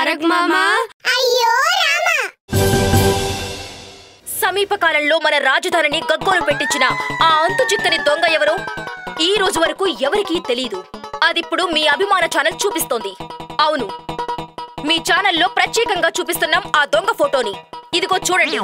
తారక్ మామా. అయ్యో రామ. సమీప కాలంలో మన రాజధానిని గగ్గోలు పెట్టించిన ఆ అంతు చిక్కని దొంగ ఎవరో ఈ రోజు వరకు ఎవరికీ తెలీదు. అదిప్పుడు మీ అభిమాన ఛానల్ చూపిస్తోంది. అవును, మీ ఛానల్లో ప్రత్యేకంగా చూపిస్తున్నాం ఆ దొంగ ఫోటోని. ఇదిగో చూడండి.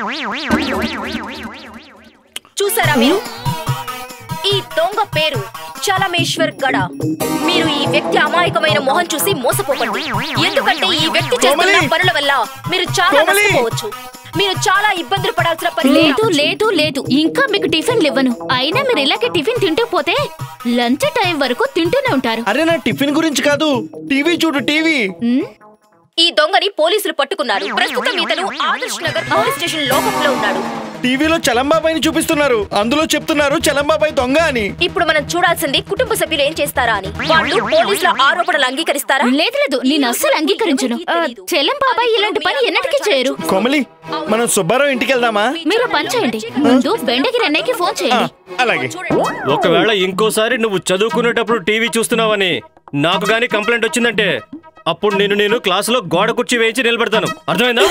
చూసారా మీరు? ఈ దొంగ పేరు చలమేశ్వర్ గడ. మీరు ఈ వ్యక్తి అమాయకమైన మొహం చూసి మోసపోకండి. ఎందుకంటే ఈ వ్యక్తి చేస్తున్న పనుల వల్ల మీరు చాలా నష్టపోవచ్చు. మీరు చాలా ఇబ్బందులు పడాల్సిన పని లేదు. లేదు లేదు ఇంకా మీకు టిఫిన్లు ఇవ్వను. అయినా మీరు ఇలాగే టిఫిన్ తింటూ పోతే లంచ్ టైం వరకు తింటూనే ఉంటారు. అరే నా టిఫిన్ గురించి కాదు, టీవీ చూడు టీవీ. ఈ దొంగని పోలీసులు పట్టుకున్నారు. ప్రస్తుతం ఇతను ఆదర్శ్ నగర్ పోలీస్ స్టేషన్ లోకంలో ఉన్నాడు. టీవీలో చలంబాబాయిని చూపిస్తున్నారు. అందులో చెప్తున్నారు చలంబాబాయి దొంగ అని. ఇప్పుడు మనం చూడాల్సింది కుటుంబ సభ్యులు ఏం చేస్తారా అని. వాళ్ళు పోలీసుల ఆరోపణలు అంగీకరిస్తారా? లేదు లేదు, నేను అస్సలు అంగీకరించను. చలంబాబాయి ఇలాంటి పని ఎన్నటికీ చేయరు. కోమలి, మనం సుబ్బారావు ఇంటికి వెళ్దామా? మీరు పని చేయండి, ముందు బెండగిరి అన్నయ్యకి ఫోన్ చేయండి. అలాగే. ఒకవేళ ఇంకోసారి నువ్వు చదువుకునేటప్పుడు టీవీ చూస్తున్నావని నాకు గానీ కంప్లైంట్ వచ్చిందంటే అప్పుడు నేను క్లాసులో గోడ కుర్చీ వేయించి నిలబెడతాను. అర్థమైందా?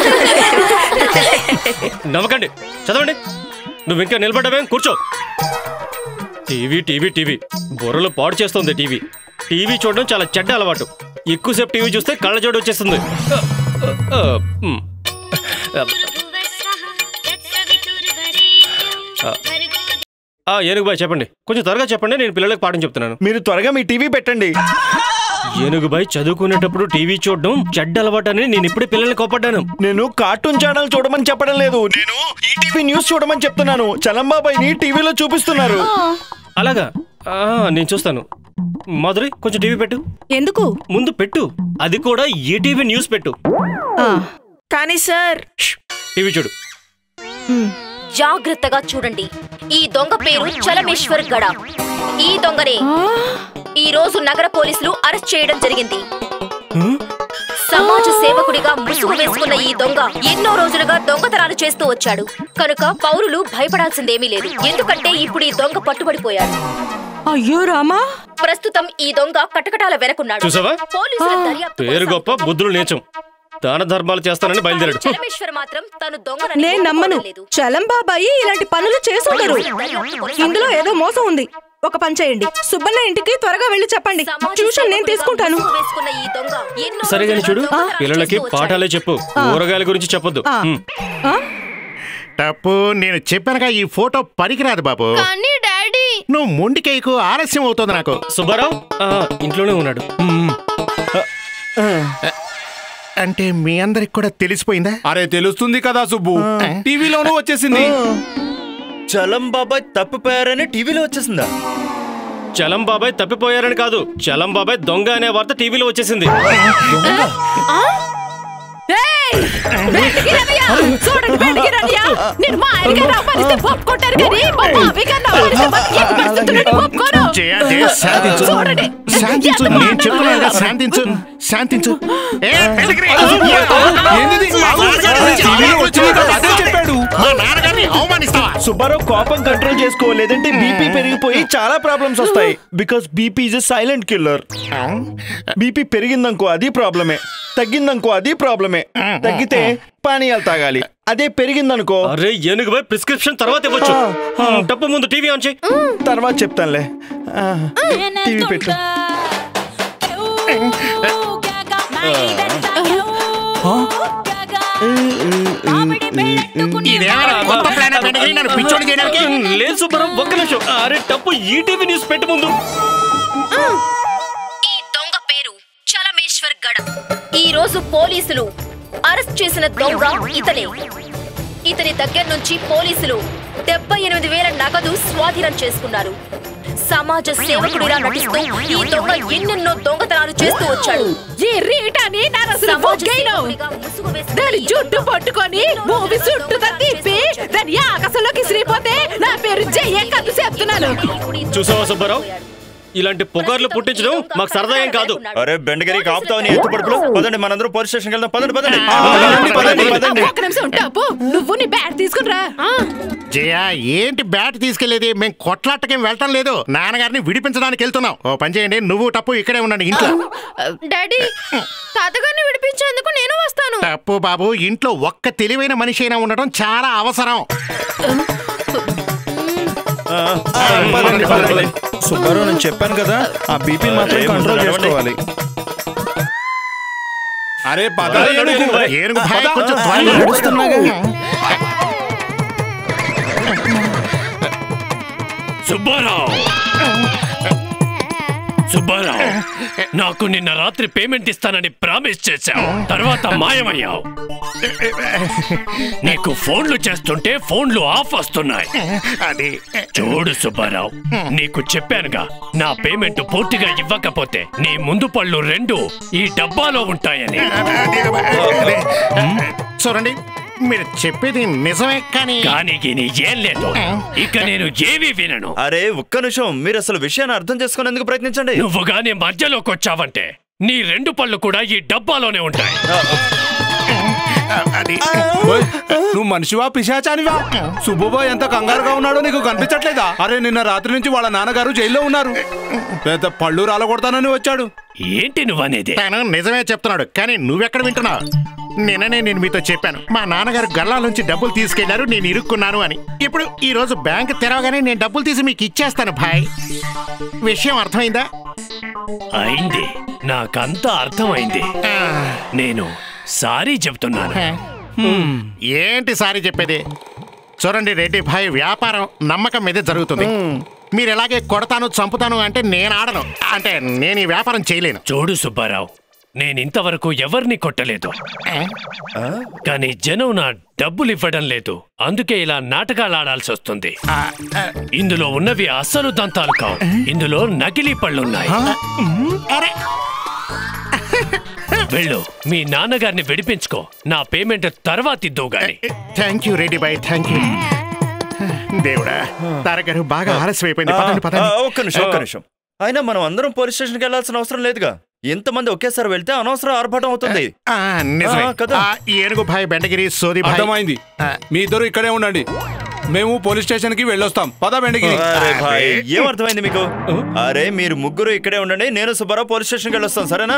నమ్మకండి, చదవండి. నువ్వు ఇంకా నిలబడ్డావేం? కూర్చో. టీవీ టీవీ టీవీ బుర్రలు పాడు చేస్తుంది. టీవీ చూడడం చాలా చెడ్డ అలవాటు. ఎక్కువసేపు టీవీ చూస్తే కళ్ళజోడు వచ్చేస్తుంది. ఏనుగుబాయ్ చెప్పండి, కొంచెం త్వరగా చెప్పండి, నేను పిల్లలకు పాఠం చెప్తున్నాను. మీరు త్వరగా మీ టీవీ పెట్టండి. ఏనుగుబాయ్ చదువుకునేటప్పుడు టీవీ చూడడం చెడ్డ అలవాటని నేను ఇప్పుడే పిల్లల్ని కోపడ్డాను. నేను కార్టూన్ ఛానల్ చూడమని చెప్పడం లేదు, నేను ఈటీవీ న్యూస్ చూడమని చెప్తున్నాను. చలంబాబాయిని టీవీలో చూపిస్తున్నారు. అలాగా, నేను చూస్తాను. మాధురి, కొంచెం టీవీ పెట్టు. ఎందుకు? ముందు పెట్టు, అది కూడా ఈటీవీ న్యూస్ పెట్టు. కానీ సార్, టీవీ చూడు. జాగ్రత్తగా చూడండి. ఈ దొంగ పేరు చలమేశ్వర్ గడ. ఈ దొంగనే ఈ రోజు నగర పోలీసులు అరెస్ట్ చేయడం జరిగింది. సమాజ సేవకుడిగా ముసుగు వేసుకున్న ఈ దొంగ ఎన్నో రోజులుగా దొంగతనాలు చేస్తూ వచ్చాడు. కనుక పౌరులు భయపడాల్సిందేమీ లేదు. ఎందుకంటే ఇప్పుడు ఈ దొంగ పట్టుబడిపోయాడు. అయ్యో రామా. ప్రస్తుతం ఈ దొంగ కటకటాల వెనకున్నాడు. చూసావా? పేరు గొప్ప, బుద్ధులు నీచం. దాన ధర్మాలు చేస్తానని బయలుదేరాడు. చలమేశ్వర్ మాత్రం తను దొంగనని నేను నమ్మను. చలంబాబాయి ఇలాంటి పనులు చేస్తుండరు. ఇందులో ఏదో మోసం ఉంది. ఒక పని చేయండి, సుబ్బన్న ఇంటికి త్వరగా వెళ్ళి చెప్పండి. ట్యూషన్ నేను తీసుకుంటాను. సరే గాని చూడు, పిల్లలకి పాఠాలే చెప్పు, కూరగాయల గురించి చెప్పొద్దు. తప్పు, నేను చెప్పానుగా ఈ ఫోటో పనికిరాదు బాబు. కానీ డాడీ, నువ్వు మొండికేయకు, ఆలస్యం అవుతుంది నాకు. సుబ్బారావు ఇంట్లోనే ఉన్నాడు. అంటే మీ అందరికి కూడా తెలిసిపోయిందా? అరే తెలుస్తుంది కదా సుబ్బు, టీవీలోనూ వచ్చేసింది. చలంబాబాయ్ తప్పిపోయారని టీవీలో వచ్చేసిందా? చలంబాబాయ్ తప్పిపోయారని కాదు, చలంబాబాయ్ దొంగ అనే వార్త టీవీలో వచ్చేసింది. శాంతించు. సుబ్బారావు కోపం కంట్రోల్ చేసుకో, లేదంటే బీపీ పెరిగిపోయి చాలా ప్రాబ్లమ్స్ వస్తాయి. Because BP is a silent killer. BP పెరిగిందనుకో అది ప్రాబ్లమే, తగ్గిందనుకో అది ప్రాబ్లమే. తగ్గితే పానీయాలు తాగాలి, అదే పెరిగిందనుకో. అరే ఏనుగుబాయ్, ప్రిస్క్రిప్షన్ తర్వాత ఇవ్వచ్చు. తప్పు, ముందు టీవీ ఆన్ చేయి. తర్వాత చెప్తానులే. టీవీ పెట్టు. లేదు సుబ్బారావు, ఒక్క నిమిషం. అరే తప్పు, ఈటీవీ న్యూస్ పెట్టు ముందు. ఈ దొంగ పేరు చలమేశ్వర్ గడ. ఈ రోజు పోలీసులు అరెస్ట్ చేసిన దొంగ ఇతనే. ఇతని దగ్గర నుంచి పోలీసులు 78,000 నగదు స్వాధీనం చేసుకున్నారు. సమాజ సేవకుడిలా నటిస్తూ ఈ దొంగ ఎన్నెన్నో దొంగతనాలు చేస్తూ వచ్చాడు. దాని జుట్టు పట్టుకొని మూవీ చుట్టూ తిప్పి దాని ఆకాశంలోకి శ్రీపోతే నా పేరు జయ కథ చెప్తున్నాను. చూసావా సుబ్బారావు, ఇలాంటి పుకార్లు పుట్టించడం మాకు సరదా ఏం కాదు. అరే బెండగిరి కాపుతావు నీ ఎత్తు పడుపులు. పదండి, మనందరం పోలీస్ స్టేషన్కి వెళ్దాం. పదండి. ఒక్క నిమిషం ఉంటావు, నువ్వు నీ బ్యాట్ తీసుకునిరా. జయ, ఏంటి బ్యాట్ తీసుకెళ్లేది? మేము కొట్లాటకేం వెళ్ళటం లేదు, నాన్నగారిని విడిపించడానికి వెళ్తున్నాం. ఓ పని చేయండి, నువ్వు తప్పు ఇక్కడే ఉండండి ఇంట్లో. డాడీ తాతగారిని విడిపి తప్పు బాబు. ఇంట్లో ఒక్క తెలివైన మనిషి అయినా ఉండడం చాలా అవసరం. సుబ్బారావు, నేను చెప్పాను కదా, ఆ బీపీ మాత్రం కంట్రోల్ చేసుకోవాలి. అరే పద ఏనుగు భాయ్ కొంచెం త్వరగా నడుస్తున్నాగా. సుబ్బారావు, నాకు నిన్న రాత్రి పేమెంట్ ఇస్తానని ప్రామిస్ చేశావు, తర్వాత మాయమయ్యావు. నీకు ఫోన్లు చేస్తుంటే ఫోన్లు ఆఫ్ వస్తున్నాయి. చూడు సుబ్బారావు, నీకు చెప్పానుగా, నా పేమెంట్ పూర్తిగా ఇవ్వకపోతే నీ ముందు పళ్ళు 2 ఈ డబ్బాలో ఉంటాయని. చూడండి, మీరు చెప్పేది నిజమే, కానీ ఏం లేదు. ఇక నేను ఏమీ వినను. అరే ఒక్క నిమిషం, మీరు అసలు విషయాన్ని అర్థం చేసుకునేందుకు ప్రయత్నించండి. నువ్వు గానీ మధ్యలోకి వచ్చావంటే నీ 2 పళ్ళు కూడా ఈ డబ్బాలోనే ఉంటాయి. నువ్వు మనిషివా పిశాచానివా? సుబ్బుబాయ్ ఎంత కంగారుగా ఉన్నాడో నీకు కనిపించట్లేదా? అరే నిన్న రాత్రి నుంచి వాళ్ళ నాన్నగారు జైల్లో ఉన్నారు. పెద్ద పళ్ళు రాలగొడతానని వచ్చాడు. ఏంటి నువ్వనేది? నిజమే చెప్తున్నాడు, కానీ నువ్వెక్కడ వింటున్నావు? నిన్ననే నేను మీతో చెప్పాను, మా నాన్నగారు గల్లాల నుంచి డబ్బులు తీసుకెళ్లారు, నేను ఇరుక్కున్నాను అని. ఇప్పుడు ఈ రోజు బ్యాంక్ తెరవగానే నేను డబ్బులు తీసి మీకు ఇచ్చేస్తాను భాయ్. విషయం అర్థమైందా? అయింది, నాకంతా అర్థమైంది. నేను సారీ చెప్తున్నాను. ఏంటి సారీ చెప్పేది? చూడండి రెడ్డి భాయ్, వ్యాపారం నమ్మకం మీదే జరుగుతుంది. మీరు ఎలాగే కొడతాను చంపుతాను అంటే నేను ఆడను, అంటే నేను ఈ వ్యాపారం చేయలేను. చూడు సుబ్బారావు, నేనింతవరకు ఎవరిని కొట్టలేదు, కానీ జనం నా డబ్బులు ఇవ్వడం లేదు. అందుకే ఇలా నాటకాలు ఆడాల్సి వస్తుంది. ఇందులో ఉన్నవి అసలు దంతాలు కావు, ఇందులో నకిలీ పళ్ళున్నాయి. వెళ్ళు, మీ నాన్నగారిని విడిపించుకో. నా పేమెంట్ తర్వాత ఇద్దు గాని. Thank you Reddy boy, thank you. దేవుడా, తారక్ గారు బాగా ఆలస్యం అయిపోయింది. ఒక్క నిమిషం. అయినా మనం అందరం పోలీస్ స్టేషన్కి వెళ్ళాల్సిన అవసరం లేదుగా. ఎంతమంది ఒకేసారి వెళ్తే అనవసరం ఆర్భాటం అవుతుంది. ఏనుగు భాయ్, బెండగిరి, సోది భాయ్. అర్థమైంది, మీ ఇద్దరు ఇక్కడే ఉండండి, మేము పోలీస్ స్టేషన్ కి వెళ్ళొస్తాం. పద బెండగిరి. ఏమర్థమైంది మీకు? అరే మీరు ముగ్గురు ఇక్కడే ఉండండి, నేను సుబ్బారావు పోలీస్ స్టేషన్కి వెళ్ళొస్తాం, సరేనా?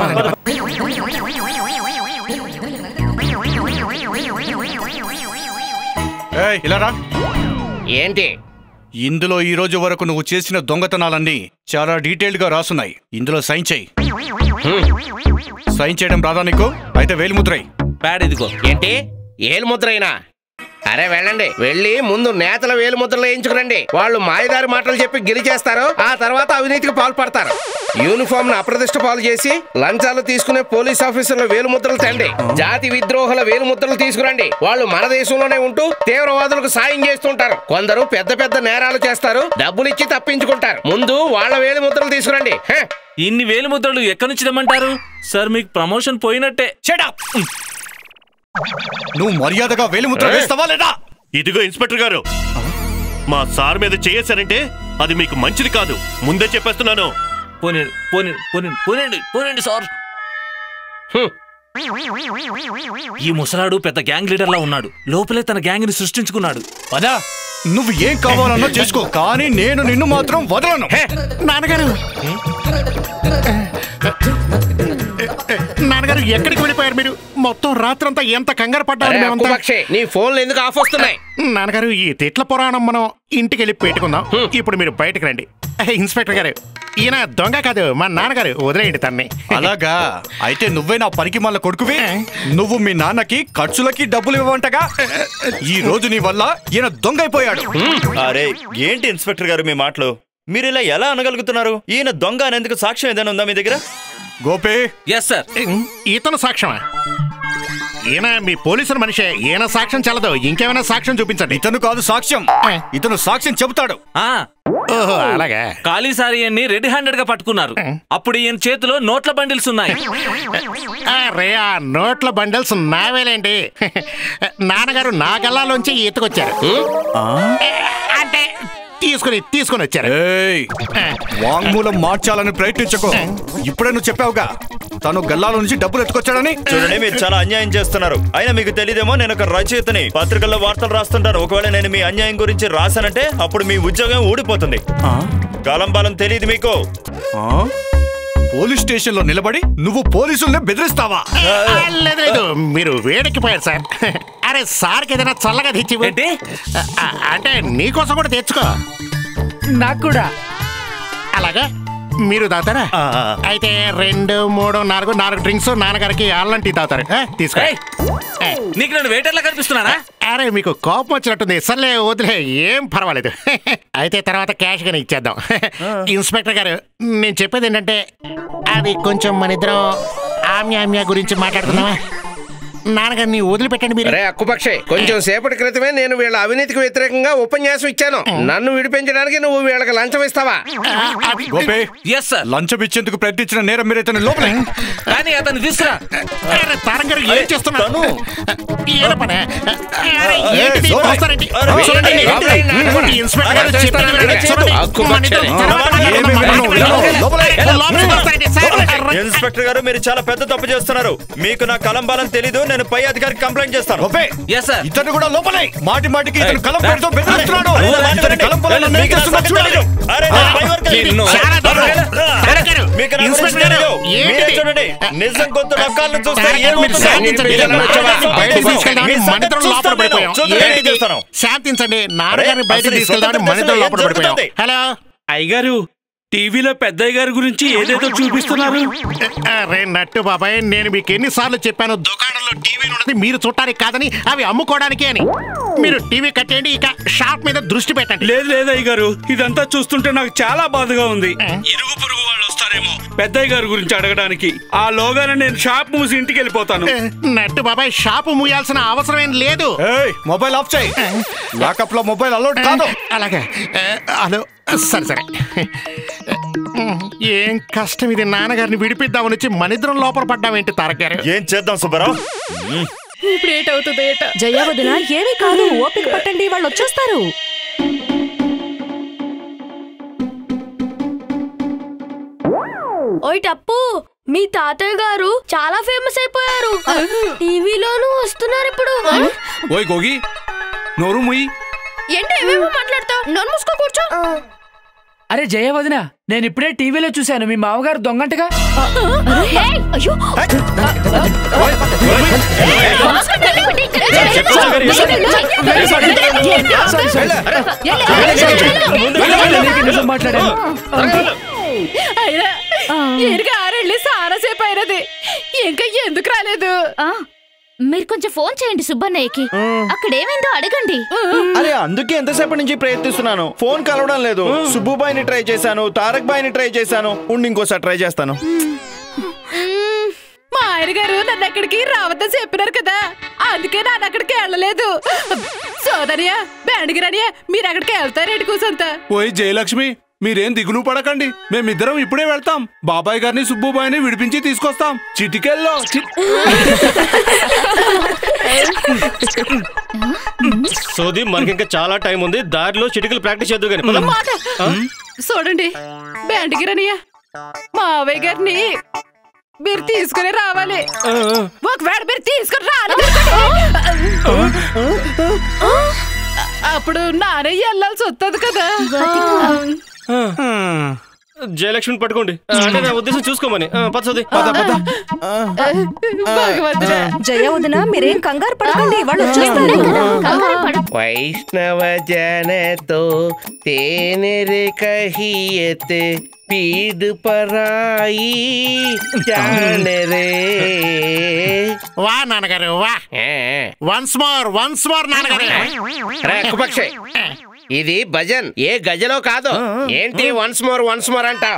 ఇలా రా. ఏంటి ఇందులో ఈ రోజు వరకు నువ్వు చేసిన దొంగతనాలన్నీ చాలా డీటెయిల్డ్ గా రాసున్నాయి. ఇందులో సైన్ చేయి. సైన్ చేయడం రాదా నీకు? అయితే వేలిముద్రై. ప్యాడ్ ఇదిగో. ఏంటి ఏలుముద్రైనా? అరే వెళ్ళండి, వెళ్ళి ముందు నేతల వేలుముద్రలు వేయించుకురండి. వాళ్ళు మాయదారి మాటలు చెప్పి గెలిచేస్తారు, ఆ తర్వాత అవినీతికి పాల్పడతారు. యూనిఫామ్ ను అప్రదిష్ట పాలు చేసి లంచాలు తీసుకునే పోలీస్ ఆఫీసర్ల వేలుముద్రలు తండి. జాతి విద్రోహుల వేలుముద్రలు తీసుకురండి. వాళ్ళు మన దేశంలోనే ఉంటూ తీవ్రవాదులకు సాయం చేస్తుంటారు. కొందరు పెద్ద పెద్ద నేరాలు చేస్తారు, డబ్బులు ఇచ్చి తప్పించుకుంటారు. ముందు వాళ్ళ వేలుముద్రలు తీసుకురండి. ఇన్ని వేలుముద్రలు ఎక్కడి నుంచి తెమ్మంటారు సార్? మీకు ప్రమోషన్ పోయినట్టే. Shut up. నువ్వు మర్యాదగా వేలిముద్ర వేస్తావా లేదా? ఇదిగో ఇన్స్పెక్టర్ గారు, మా సార్ మీద చేసారంటే అది మీకు మంచిది కాదు, ముందే చెప్పేస్తున్నాను. పోనండి సార్. ఈ ముసలాడు పెద్ద గ్యాంగ్ లీడర్ లా ఉన్నాడు, లోపలే తన గ్యాంగ్ ని సృష్టించుకున్నాడు. పదా, నువ్వు ఏం కావాలన్నా చేసుకో, కానీ నేను నిన్ను మాత్రం వదలను. నాన్నగారు, నాన్నగారు ఎక్కడికి వెళ్ళిపోయారు మీరు? మొత్తం రాత్రంతా ఎంత కంగారు పడ్డారు. నీ ఫోన్లు ఎందుకు ఆఫ్ వస్తున్నాయి? నాన్నగారు, ఈ తిట్ల పురాణం మనం ఇంటికి వెళ్ళి పెట్టుకుందాం. ఇప్పుడు మీరు బయటకు రండి. ఇన్స్పెక్టర్ గారు, ఈయన దొంగ కాదు, మా నాన్నగారు, వదిలేయండి తన్ని. అలాగా? అయితే నువ్వే నా పనికి మళ్ళీ కొడుకువి. నువ్వు మీ నాన్నకి ఖర్చులకి డబ్బులు ఇవ్వమంటగా. ఈ రోజు నీ వల్ల ఈయన దొంగ అయిపోయాడు. అరే ఏంటి ఇన్స్పెక్టర్ గారు మీ మాటలు? మీరు ఇలా ఎలా అనగలుగుతున్నారు? ఈయన దొంగ అనేందుకు సాక్ష్యం ఏదైనా ఉందా మీ దగ్గర? గోపి. Yes sir. ఇతను సాక్ష్యమా? ఈయన మీ పోలీసుల మనిషే, ఈయన సాక్ష్యం చల్లదు. ఇంకేమైనా సాక్ష్యం చూపించండి. ఇతను కాదు సాక్ష్యం, ఇతను సాక్ష్యం చెబుతాడు. అలాగా? ఖాళీ సారీని రెడీ హ్యాండెడ్ గా పట్టుకున్నారు. అప్పుడు ఈయన చేతిలో నోట్ల బండిల్స్ ఉన్నాయి. రే, ఆ నోట్ల బండిల్స్ నావేలేంటి? నాన్నగారు నా గల్లాలోంచి ఈతకొచ్చారు, అంటే తీసుకుని వచ్చారు. వాంగ్మూలం మార్చాలని ప్రయత్నించకు. ఇప్పుడే నువ్వు చెప్పావుగా తను గల్లాల నుంచి డబ్బులు ఎత్తుకొచ్చాడని. చూడండి, మీరు చాలా అన్యాయం చేస్తున్నారు. అయినా మీకు తెలియదేమో, నేను ఒక రచయితని, పత్రికల్లో వార్తలు రాస్తుంటాను. ఒకవేళ నేను మీ అన్యాయం గురించి రాశానంటే అప్పుడు మీ ఉద్యోగం ఊడిపోతుంది. కాలం బాలం తెలియదు మీకు. పోలీస్ స్టేషన్ లో నిలబడి నువ్వు పోలీసుల్ని బెదిరిస్తావా? లేదు, మీరు వేడెక్కిపోయారు సార్. అరే సార్కి ఏదైనా చల్లగా తెచ్చి అంటే నీకోసం కూడా తెచ్చుకో. నాకు కూడా. అలాగా మీరు తాగుతారా? అయితే 2, 3, 4 డ్రింక్స్ నాన్నగారికి అల్లం టీ తాగుతారు. తీసుకో. నీకు నన్ను వెయిటర్లా కనిపిస్తున్నానా? అరే మీకు కోపం వచ్చినట్టుంది. సర్లే వదిలే, ఏం పర్వాలేదు. అయితే తర్వాత క్యాష్ గానే ఇచ్చేద్దాం. ఇన్స్పెక్టర్ గారు, నేను చెప్పేది ఏంటంటే అది కొంచెం మన ఇద్దరం ఆమ్యామ్య గురించి మాట్లాడుకుందామా? నాన్నగారిని వదిలిపెట్టండి మీరు. అరే అక్కుపక్షే, కొంచెం సేపటి క్రితమే నేను వీళ్ళ అవినీతికి వ్యతిరేకంగా ఉపన్యాసం ఇచ్చాను. నన్ను విడిపించడానికి నువ్వు వీళ్ళకి లంచం ఇస్తావా? లంచం ఇచ్చేందుకు ప్రయత్నించిన నేరం మీరైతే లోపల. కానీ అతను తీసుకురా. తారంగారు ఏం చేస్తున్నాను? ఇన్స్పెక్టర్ గారు, మీరు చాలా పెద్ద తప్పు చేస్తున్నారు. మీకు నా కలంబాలం తెలీదు. నేను పై అధికారికి కంప్లైంట్ చేస్తాను. ఇతను కూడా లోపలే. మాటి మాటికి ఇతను కలం పెడుతూ బెదిరిస్తున్నాడు. చూడండి, నిజం కొంత రకాలను చూస్తే శాంతించండి. నాన్నగారిని బయట తీసుకెళ్తామని మన ఇద్దరం లోపల పడిపోయాం. హలో అయ్యగారు, టీవీలో పెద్దయ్య గారి గురించి ఏదేదో చూపిస్తున్నారు. అరే నట్టు బాబాయ్, నేను మీకు ఎన్నిసార్లు చెప్పాను దుకాణంలో టీవీలు ఉన్నది మీరు చూడటానికి కాదని, అవి అమ్ముకోవడానికి అని. మీరు టీవీ కట్టేయండి, ఇక షాప్ మీద దృష్టి పెట్టండి. లేదు అయ్యగారు, ఇదంతా చూస్తుంటే నాకు చాలా బాధగా ఉంది. ఇరుగు పొరుగు వాళ్ళు వస్తారేమో పెద్దయ్య గారి గురించి అడగడానికి. ఆ లోగానే నేను షాప్ మూసి ఇంటికి వెళ్ళిపోతాను. నట్టు బాబాయ్, షాపు మూయాల్సిన అవసరం ఏం లేదు. మొబైల్ ఆఫ్ చేయి. లాకప్ లో మొబైల్ అలౌడ్ కాదు. అలాగే. హలో, సరే. ఏం కష్టం ఇది. నాన్నగారిని విడిపిద్దామని వచ్చి మనిద్దరం లోపల పడ్డామేంటి తారక్ గారు? ఏం చేద్దాం సుబ్బారావు? ఇప్పుడు ఏటవుతుంది? జయ వదిన, ఏమీ కాదు, ఓపిక పట్టండి, వాళ్ళు వచ్చేస్తారు. ఓయ్ టప్పు, మీ తాతయ్య గారు చాలా ఫేమస్ అయిపోయారు. టీవీలోనూ వస్తున్నారు ఇప్పుడు. ఓయ్ గోగి, నోరు ముయ్యి. ఏంటి ఏమేమో మాట్లాడతావు? నోరు మూసుకో, కూర్చో. అరే జయ వదిన, నేను ఇప్పుడే టీవీలో చూశాను మీ మామగారు దొంగంటగా. మాట్లాడాను. ఆరెళ్ళి సారాసేపు అయినది, ఇంకా ఎందుకు రాలేదు? మీరు కొంచెం ఫోన్ చేయండి సుబ్బన్నయ్యకి, అక్కడ ఏమైందో అడగండి. అరే అందుకే ఎంతసేపటి నుంచి ప్రయత్నిస్తున్నాను, ఫోన్ కలవడం లేదు. సుబ్బుబాయిని ట్రై చేశాను, తారక్ బాయిని ట్రై చేశాను. ఇంకోసారి ట్రై చేస్తాను. మా ఆయన గారు నన్ను అక్కడికి రావద్దని చెప్పినారు కదా, అందుకే నాన్న అక్కడికి వెళ్ళలేదు. సోదరియా బేండిగిరనియా, మీరు అక్కడికి వెళ్తారేంటి కూసంతా? ఓయ్ జయలక్ష్మి, మీరేం దిగులు పడకండి, మేమిద్దరం ఇప్పుడే వెళ్తాం. బాబాయ్ గారిని సుబ్బుబాయిని విడిపించి తీసుకొస్తాం. చిటికెల్లో సోది, మనకి ఇంకా చాలా టైం ఉంది. దారిలో చిటికలు ప్రాక్టీస్ చేద్దు కానీ. చూడండి బేండిగిరనియా, మావయ్య గారిని మీరు తీసుకుని రావాలి. ఒకవేళ మీరు తీసుకుని రాలేదు అప్పుడు నానే వెళ్ళాల్సి వస్తుంది కదా. జయలక్ష్మిని పట్టుకోండి, అంటే నా ఉద్దేశం చూసుకోమని. పచ్చది జయ వదిన, మీరేం కంగారు పడకండి, వాళ్ళు వచ్చేస్తారు. వైష్ణవ జనతో తేనెరే కహియతే పీడ్ పరాయి జానరే. వా నాన్నగారు వా. వన్స్ మోర్ నాన్నగారు. పక్షే, ఇది భజన్, ఏ గజలో కాదు. ఏంటి వన్స్ మోర్ అంటా?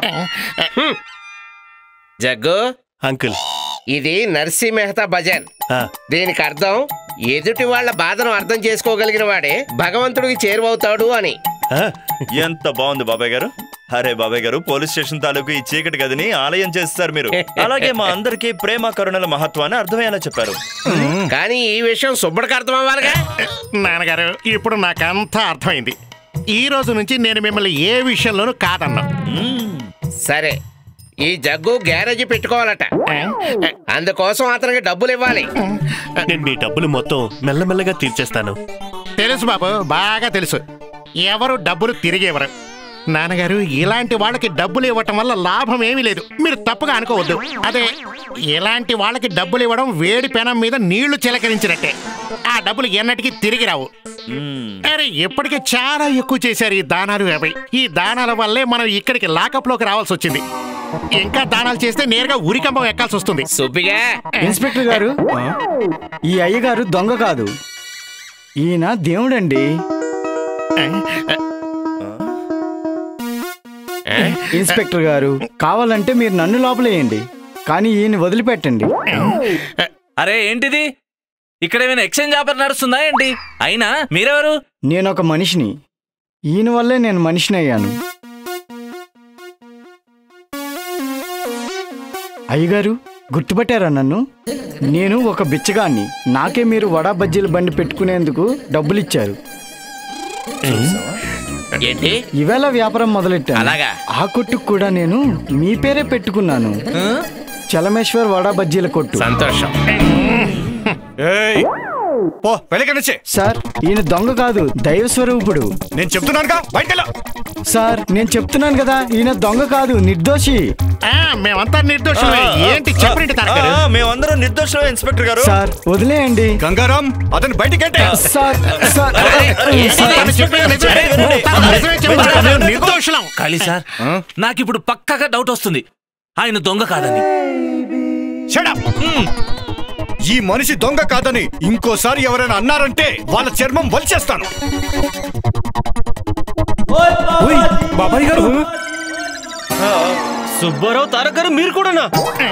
జగ్గు అంకుల్, ఇది నర్సీ మెహతా భజన్. దీనికి అర్థం ఎదుటి వాళ్ళ బాధను అర్థం చేసుకోగలిగిన వాడే భగవంతుడికి చేరువవుతాడు అని. ఎంత బాగుంది బాబాయ్ గారు. అరే బాబాయ్ గారు, పోలీస్ స్టేషన్ తాలూకు ఈ చీకటి గదిని ఆలయం చేస్తారు మీరు. అలాగే మా అందరికి ప్రేమ కరుణల మహత్వాన్ని అర్థమయ్యేలా చెప్పారు. కానీ ఈ విషయం సుబ్బడికి అర్థం అవ్వాలిగా. నాన్నగారు, ఇప్పుడు నాకంతా అర్థమైంది. ఈ రోజు నుంచి నేను మిమ్మల్ని ఏ విషయంలోనూ కాదన్నా. సరే, ఈ జగ్గు గ్యారేజీ పెట్టుకోవాలట, అందుకోసం అతనికి డబ్బులు ఇవ్వాలి. నేను మీ డబ్బులు మొత్తం మెల్లమెల్లగా తీర్చేస్తాను. తెలుసు బాబు, బాగా తెలుసు. ఎవరు డబ్బులు తిరిగేవరు. నాన్నగారు ఇలాంటి వాళ్ళకి డబ్బులు ఇవ్వటం వల్ల లాభం ఏమీ లేదు, మీరు తప్పుగా అనుకోవద్దు. అదే ఇలాంటి వాళ్ళకి డబ్బులు ఇవ్వడం వేడి పెనం మీద నీళ్లు చిలకరించినట్టే, ఆ డబ్బులు ఎన్నటికీ తిరిగి రావు. అరే ఇప్పటికే చాలా ఎక్కువ చేశారు ఈ దానాలు అవి. ఈ దానాల వల్లే మనం ఇక్కడికి లాకప్లోకి రావాల్సి వచ్చింది. ఇంకా దానాలు చేస్తే నేరుగా ఉరికంబం ఎక్కాల్సి వస్తుంది. సుబ్బిగా ఇన్స్పెక్టర్ గారు, ఈ అయ్యగారు దొంగ కాదు, ఈయన దేవుడండి. ఇన్స్పెక్టర్ గారు, కావాలంటే మీరు నన్ను లోపలేయండి, కానీ ఈయన వదిలిపెట్టండి. అరే ఏంటిది, ఇక్కడ ఏమైనా ఎక్స్చేంజ్ ఆఫర్ నడుస్తుందా ఏంటి? అయినా మీరెవరు? నేను ఒక మనిషిని, ఈయన వల్లే నేను మనిషిని అయ్యాను. అయ్యగారు గుర్తుపట్టారా నన్ను? నేను ఒక బిచ్చగాన్ని, నాకే మీరు వడా బజ్జీల బండి పెట్టుకునేందుకు డబ్బులిచ్చారు. ఇవేళ వ్యాపారం మొదలెట్టాను. ఆ కొట్టుకు కూడా నేను మీ పేరే పెట్టుకున్నాను, చలమేశ్వర్ వడా బజ్జీల కొట్టు. సంతోషం. సార్ ఈయన దొంగ కాదు, దైవ స్వరూపుడు. నేను చెప్తున్నానుగా, బయటకెళ్ళ. సార్ నేను చెప్తున్నాను కదా, ఈయన దొంగ కాదు, నిర్దోషి. మేమంతా నిర్దోషులమే. ఏంటి చెప్పండి తారక్ గారు? మేమందరం నిర్దోషులమే ఇన్స్పెక్టర్ గారు. సార్ వదిలేయండి. గంగారాం అతను బయటికెట్టే. Sir sir నిర్దోషులం. ఖాళీ సార్, నాకిప్పుడు పక్కాగా డౌట్ వస్తుంది, ఆయన దొంగ కాదని. ఈ మనిషి దొంగ కాదని ఇంకోసారి ఎవరైనా అన్నారంటే వాళ్ళ చర్మం వలిచేస్తాను. బాబాయ్ గారు, సుబ్బారావు, తారక్ గారు, మీరు కూడానా?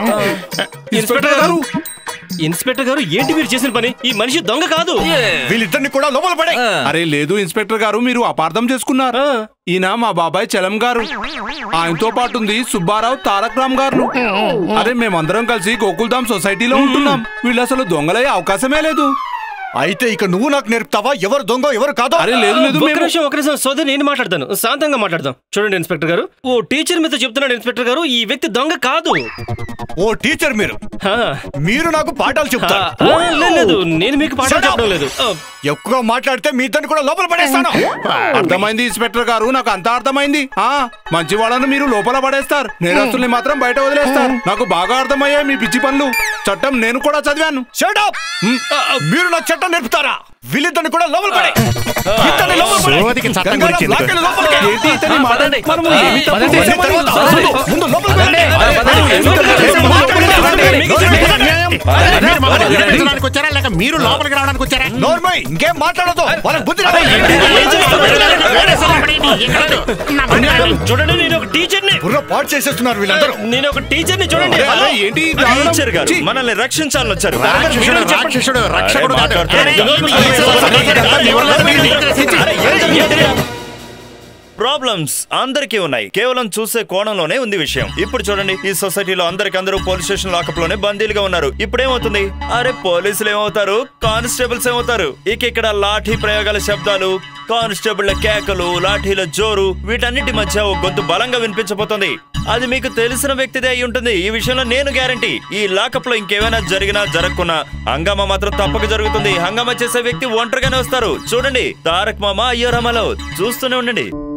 ఇన్స్పెక్టర్ గారు ఏంటి మీరు చేసిన పని? ఈ మనిషి దొంగ కాదు, వీళ్ళిద్దరిని కూడా లోపల పడే. అరే లేదు ఇన్స్పెక్టర్ గారు, మీరు అపార్థం చేసుకున్నారు. ఈయన మా బాబాయ్ చలం గారు, ఆయనతో పాటు ఉంది సుబ్బారావు, తారక్ రామ్ గారు. అరే మేమందరం కలిసి గోకుల్ధామ్ సొసైటీలో ఉంటున్నాం. వీళ్ళు అసలు దొంగలయ్యే అవకాశమే లేదు. అయితే ఇక నువ్వు నాకు నేర్పుతావా ఎవరు దొంగ ఎవరు కాదు? అరే లేదు లేదు, ఒక నిమిషం సోదరి, నేను మాట్లాడతాను, శాంతంగా మాట్లాడదాం. చూడండి ఇన్స్పెక్టర్ గారు, ఓ టీచర్ మీతో చెప్తున్నాడు ఇన్స్పెక్టర్ గారు, ఈ వ్యక్తి దొంగ కాదు. ఓ టీచర్ మీరు నాకు పాఠాలు చెప్తారు? లేదు, నేను మీకు పాఠాలు చెప్పడం లేదు. ఎక్కువ మాట్లాడితే మీ ఇద్దరిని కూడా లోపల పడేస్తాను. అర్థమైంది ఇన్స్పెక్టర్ గారు, నాకు అంతా అర్థమైంది. మంచి వాళ్ళను మీరు లోపల పడేస్తారు, నేరస్తుల్ని మాత్రం బయట వదిలేస్తారు. నాకు బాగా అర్థమయ్యాయి మీ పిచ్చి పనులు. చట్టం నేను కూడా చదివాను. మీరు నాకు చట్టం నేర్పుతారా? వీళ్ళిద్దరిని కూడా లోపల పడే. వచ్చారా లేక మీరు లోపలికి రావడానికి వచ్చారా? ఇంకేం మాట్లాడదు, వాళ్ళకి బుద్ధి చూడండి, నేను ఒక టీచర్ని. బుర్ర పాడు చేసేస్తున్నారు వీళ్ళందరూ. నేను ఒక టీచర్ని, చూడండి. ఏంటి టీచర్ గారు మనల్ని రక్షించాలని వచ్చారు. రాక్షసుడు రక్షకుడు కాదు. ప్రాబ్లమ్స్ అందరికీ ఉన్నాయి, కేవలం చూసే కోణంలోనే ఉంది విషయం. ఇప్పుడు చూడండి, ఈ సొసైటీలో అందరూ పోలీస్ స్టేషన్ లాకప్ లోనే బందీలుగా ఉన్నారు. ఇప్పుడు ఏమవుతుంది? అరే పోలీసులు ఏమవుతారు, కానిస్టేబుల్స్ ఏమవుతారు. ఇక్కడ లాఠీ ప్రయోగాల శబ్దాలు, కానిస్టేబుళ్ల కేకలు, లాఠీల జోరు, వీటన్నిటి మధ్య ఒక గొంతు బలంగా వినిపించబోతుంది. అది మీకు తెలిసిన వ్యక్తిదే అయి ఉంటుంది. ఈ విషయంలో నేను గ్యారంటీ. ఈ లాకప్ లో ఇంకేమైనా జరిగినా జరగకున్నా హంగామా మాత్రం తప్పక జరుగుతుంది. హంగామా చేసే వ్యక్తి ఒంటరిగానే వస్తారు. చూడండి తారక్ మామ అయ్యో రామలో. చూస్తూనే ఉండండి.